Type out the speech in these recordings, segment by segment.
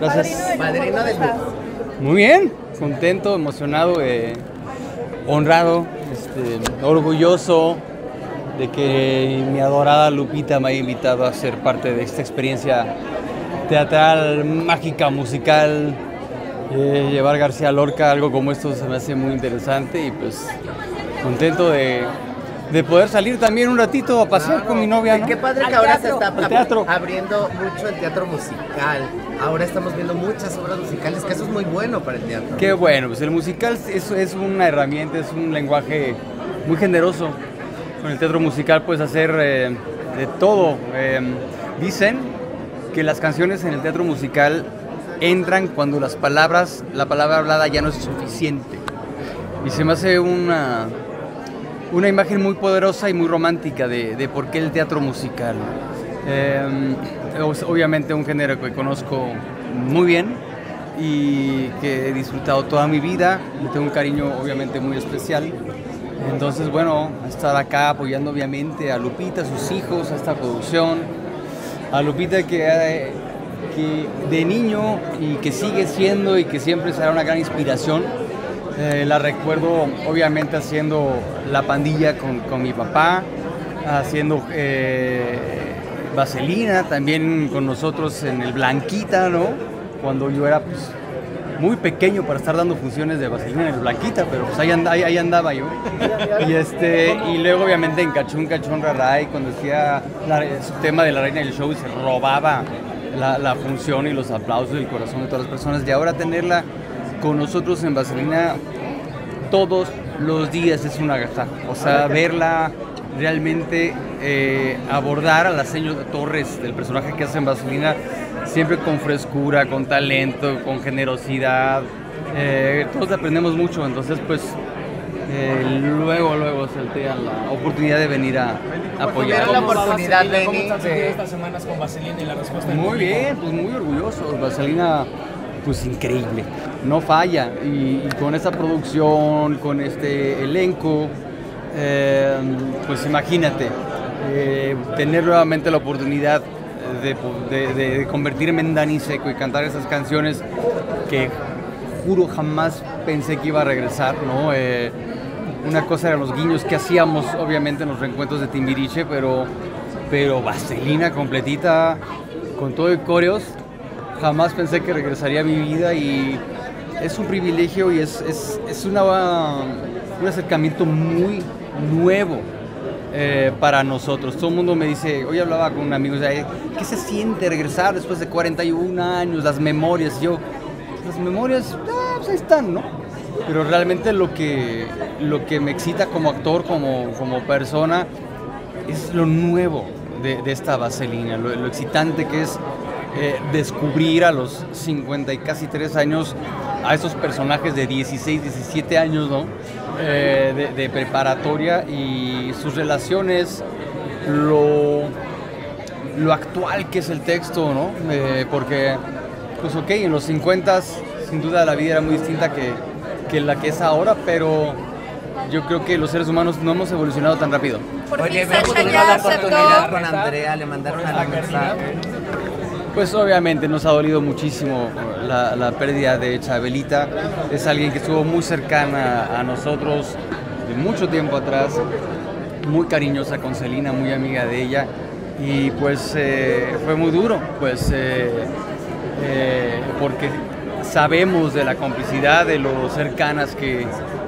Gracias. Padrino de lujo. Muy bien, contento, emocionado, honrado, orgulloso de que mi adorada Lupita me haya invitado a ser parte de esta experiencia teatral, mágica, musical. Llevar García Lorca, algo como esto se me hace muy interesante y pues contento de poder salir también un ratito a pasear con mi novia, ¿no? Qué padre que ahora se está teatro. abriendo mucho el teatro musical. Ahora estamos viendo muchas obras musicales, que eso es muy bueno para el teatro. Qué bueno, pues el musical es una herramienta, es un lenguaje muy generoso. Con el teatro musical puedes hacer de todo. Dicen que las canciones en el teatro musical entran cuando la palabra hablada ya no es suficiente. Y se me hace una imagen muy poderosa y muy romántica de por qué el teatro musical. Obviamente un género que conozco muy bien y que he disfrutado toda mi vida, le tengo un cariño obviamente muy especial. Entonces, bueno, estar acá apoyando obviamente a Lupita, a sus hijos, a esta producción, a Lupita que de niño y que sigue siendo y que siempre será una gran inspiración. La recuerdo obviamente haciendo La Pandilla con mi papá, haciendo Vaselina también con nosotros en el Blanquita, ¿no? Cuando yo era pues muy pequeño para estar dando funciones de Vaselina en el Blanquita, pero pues ahí andaba yo. Y luego obviamente en Cachún Cachón Raray, cuando decía su tema de la reina del show y se robaba la función y los aplausos del corazón de todas las personas. Y ahora tenerla con nosotros en Vaselina todos los días es una agasajo. O sea, verla realmente abordar a la señora Torres, del personaje que hace en Vaselina, siempre con frescura, con talento, con generosidad. Todos aprendemos mucho, entonces pues luego saltea la oportunidad de venir a apoyar. La oportunidad de ¿Cómo están estas semanas con Vaselina y la respuesta del Muy público? bien, pues muy orgullosos. Vaselina, pues increíble, no falla. Y con esta producción, con este elenco, pues imagínate, tener nuevamente la oportunidad de convertirme en Dani Seco y cantar esas canciones que juro jamás pensé que iba a regresar, ¿no? Una cosa eran los guiños que hacíamos obviamente en los reencuentros de Timbiriche, pero Vaselina completita con todo el coreos, jamás pensé que regresaría a mi vida y es un privilegio y es un acercamiento muy nuevo para nosotros. Todo el mundo me dice, hoy hablaba con un amigo, ¿qué se siente regresar después de 41 años? Las memorias, las memorias, pues ahí están, ¿no? Pero realmente lo que me excita como actor, como persona, es lo nuevo de esta Vaselina, lo excitante que es descubrir a los 50 y casi 3 años a esos personajes de 16, 17 años, ¿no? De preparatoria y sus relaciones, lo actual que es el texto, ¿no? Porque, pues ok, en los 50 sin duda la vida era muy distinta que la que es ahora, pero yo creo que los seres humanos no hemos evolucionado tan rápido. Oye, vemos que la oportunidad con Andrea, le mandaron un mensaje. Pues obviamente nos ha dolido muchísimo la pérdida de Chabelita. Es alguien que estuvo muy cercana a nosotros de mucho tiempo atrás, muy cariñosa con Celina, muy amiga de ella. Y pues fue muy duro, pues porque sabemos de la complicidad, de lo cercanas que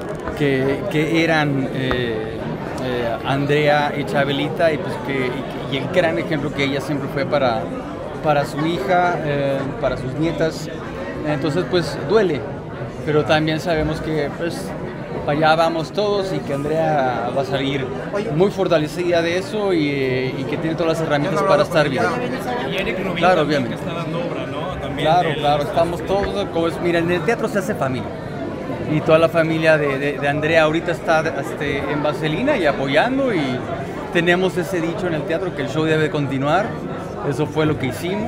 eran Andrea y Chabelita y pues y el gran ejemplo que ella siempre fue para su hija, para sus nietas. Entonces pues duele, pero también sabemos que pues para allá vamos todos y que Andrea va a salir muy fortalecida de eso y que tiene todas las herramientas para estar bien. Y Eric Rubin Claro, también, obviamente. que está dando obra, ¿no? También Claro, estamos todos, mira, en el teatro se hace familia. Y toda la familia de Andrea ahorita está en Vaselina y apoyando y tenemos ese dicho en el teatro que el show debe continuar. Eso fue lo que hicimos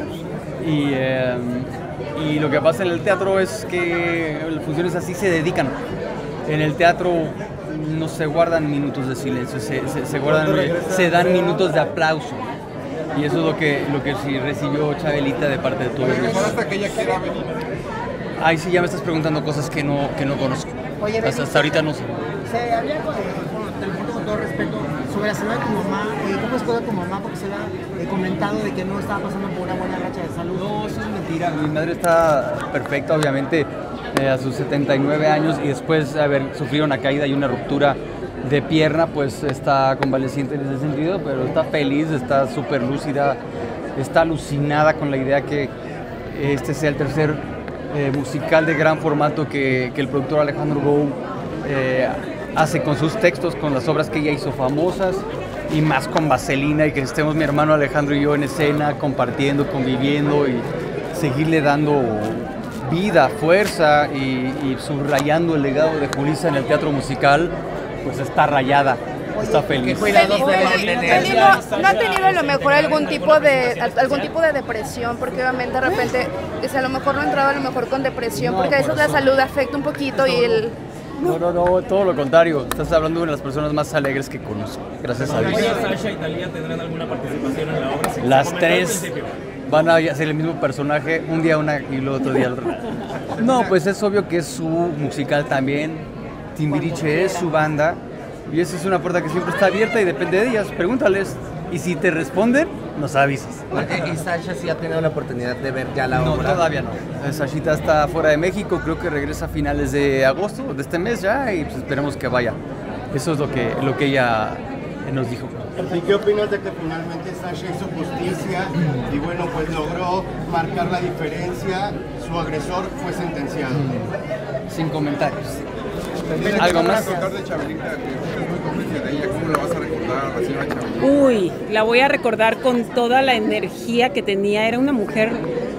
y lo que pasa en el teatro es que las funciones así se dedican. En el teatro no se guardan minutos de silencio, se dan minutos de aplauso. Y eso es lo que sí recibió Chabelita de parte de todo el Regresar hasta que ella quiera venir. Ay, sí, ya me estás preguntando cosas que no conozco. Oye, Hasta ahorita no sé. Se había, te lo pregunto con todo respeto, sobre la salud de tu mamá. ¿Cómo es de tu mamá? Porque se le ha comentado de que no estaba pasando por una buena racha de salud. No, eso es mentira. Mi madre está perfecta, obviamente, a sus 79 años y después de haber sufrido una caída y una ruptura de pierna, pues está convaleciente en ese sentido, pero está feliz, está súper lúcida, está alucinada con la idea que este sea el tercer musical de gran formato que el productor Alejandro Gou hace con sus textos, con las obras que ella hizo famosas y más con Vaselina, y que estemos mi hermano Alejandro y yo en escena compartiendo, conviviendo y seguirle dando vida, fuerza y subrayando el legado de Julissa en el teatro musical, pues está rayada, está feliz. ¿No ha tenido a lo mejor algún tipo de depresión? Porque obviamente de repente, a lo mejor no ha entrado a lo mejor con depresión, No, porque a veces por la eso. salud afecta un poquito y el... No, todo lo contrario. Estás hablando de una de las personas más alegres que conozco, gracias a Dios. Oye, Sasha y Thalía tendrán alguna participación en la obra. Se Las comentó al tres principio. van a hacer el mismo personaje, un día una y luego otro día otra. No, pues es obvio que es su musical también. Timbiriche es su banda y esa es una puerta que siempre está abierta y depende de ellas. Pregúntales y si te responden, nos avisas. Oye, ¿y Sasha sí ha tenido la oportunidad de ver ya la No, obra? todavía no. Sashita está fuera de México, creo que regresa a finales de agosto de este mes ya y pues esperemos que vaya. Eso es lo que ella nos dijo. ¿Y qué opinas de que finalmente Sasha hizo justicia y bueno, pues logró marcar la diferencia? Su agresor fue sentenciado. Sin comentarios. ¿Qué ¿Algo te vas más? a contar de Chabelita? Que es muy cómplice de ella. ¿Cómo la vas a recordar a la señora Chabelita? Uy, la voy a recordar con toda la energía que tenía. Era una mujer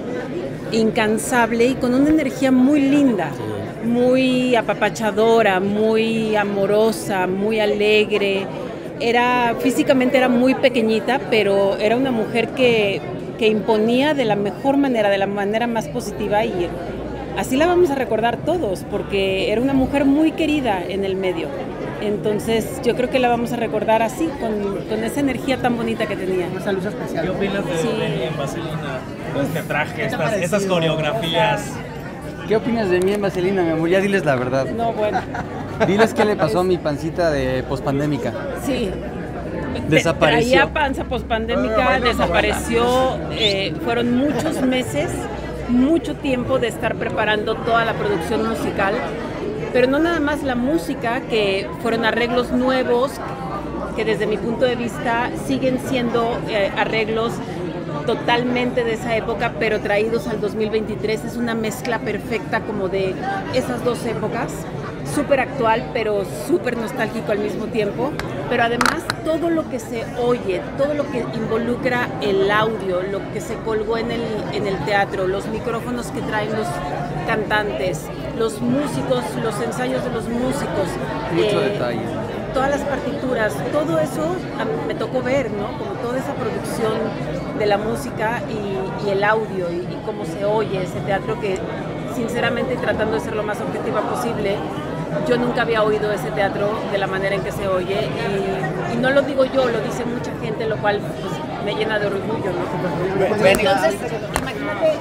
incansable y con una energía muy linda, muy apapachadora, muy amorosa, muy alegre. Físicamente era muy pequeñita, pero era una mujer que imponía de la mejor manera, de la manera más positiva, y así la vamos a recordar todos, porque era una mujer muy querida en el medio. Entonces yo creo que la vamos a recordar así, con esa energía tan bonita que tenía. Una salud especial. ¿Qué opinas de Sí. Lenny en Vaselina? Este traje, ¿Qué te ha estas parecido? coreografías. ¿Qué opinas de mí en Vaselina, mi amor? Ya diles la verdad. No, bueno, Diles qué le pasó a mi pancita de pospandémica. sí. Desapareció. Traía panza pospandémica, desapareció. Fueron muchos meses, mucho tiempo de estar preparando toda la producción musical, pero no nada más la música, que fueron arreglos nuevos, que desde mi punto de vista siguen siendo arreglos totalmente de esa época, pero traídos al 2023. Es una mezcla perfecta como de esas dos épocas, súper actual, pero súper nostálgico al mismo tiempo. Pero además todo lo que se oye, todo lo que involucra el audio, lo que se colgó en el teatro, los micrófonos que traen los cantantes, los músicos, los ensayos de los músicos, Mucho detalle. todas las partituras, todo eso me tocó ver, ¿no? Como toda esa producción de la música y el audio y cómo se oye ese teatro, que sinceramente, tratando de ser lo más objetiva posible, yo nunca había oído ese teatro de la manera en que se oye, y no lo digo yo, lo dice mucha gente, lo cual pues, me llena de orgullo, ¿no? Entonces, imagínate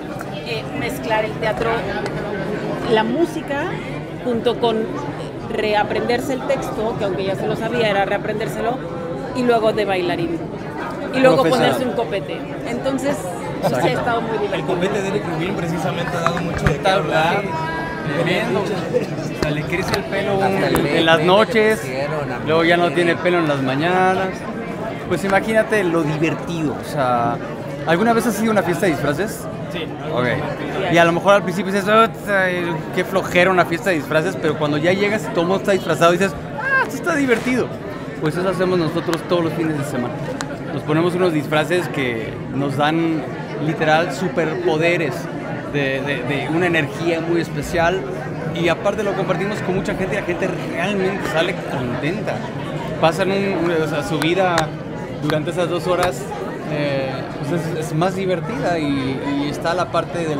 mezclar el teatro, la música, junto con reaprenderse el texto, que aunque ya se lo sabía, era reaprendérselo, y luego de bailarín. Y luego Profesional. ponerse un copete. Entonces, sí, ha estado muy El divertido. copete de Eric Rubin precisamente ha dado mucho de qué Está hablar. tremendo. O sea, le crece el pelo Hasta el en las meme noches, que pusieron, a luego ya no morir. tiene pelo en las mañanas. Pues imagínate lo divertido. O sea, ¿alguna vez has ido a una fiesta de disfraces? Sí, Ok. Y a lo mejor al principio dices, qué flojera una fiesta de disfraces, pero cuando ya llegas y todo el mundo está disfrazado, dices, esto está divertido. Pues eso hacemos nosotros todos los fines de semana. Nos ponemos unos disfraces que nos dan literal superpoderes de una energía muy especial, y aparte lo compartimos con mucha gente y la gente realmente sale contenta. Pasan su vida durante esas 2 horas, pues es más divertida y está la parte de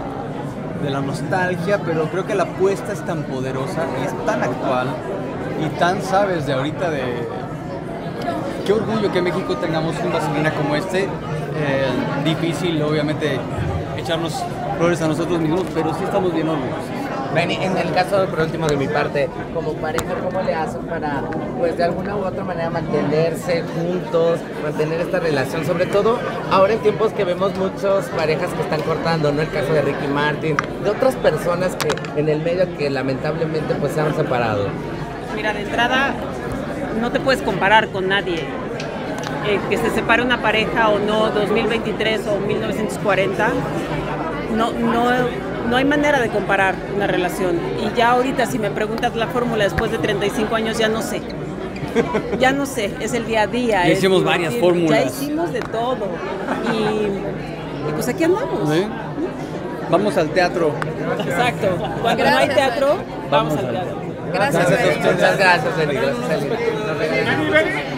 la nostalgia, pero creo que la apuesta es tan poderosa y es tan actual y tan sabes de ahorita qué orgullo que en México tengamos un Vaselina como este. Difícil, obviamente, echarnos flores a nosotros mismos, pero sí estamos bien orgullosos. Benny, en el caso, por último, de mi parte, como pareja, ¿cómo le hacen para, pues, de alguna u otra manera mantenerse juntos, mantener esta relación? Sobre todo, ahora en tiempos que vemos muchas parejas que están cortando, ¿no? El caso de Ricky Martin, de otras personas que en el medio que lamentablemente, pues, se han separado. Mira, de entrada, no te puedes comparar con nadie. Que se separe una pareja o no, 2023 o 1940, no hay manera de comparar una relación. Y ya ahorita, si me preguntas la fórmula después de 35 años, ya no sé. Ya no sé, es el día a día. Ya hicimos varias fórmulas. Ya hicimos de todo. Y pues aquí andamos. ¿Sí? Vamos al teatro. Exacto. Cuando no hay teatro, vamos al teatro. Gracias, Benny. Muchas gracias, Benny. Gracias, Benny.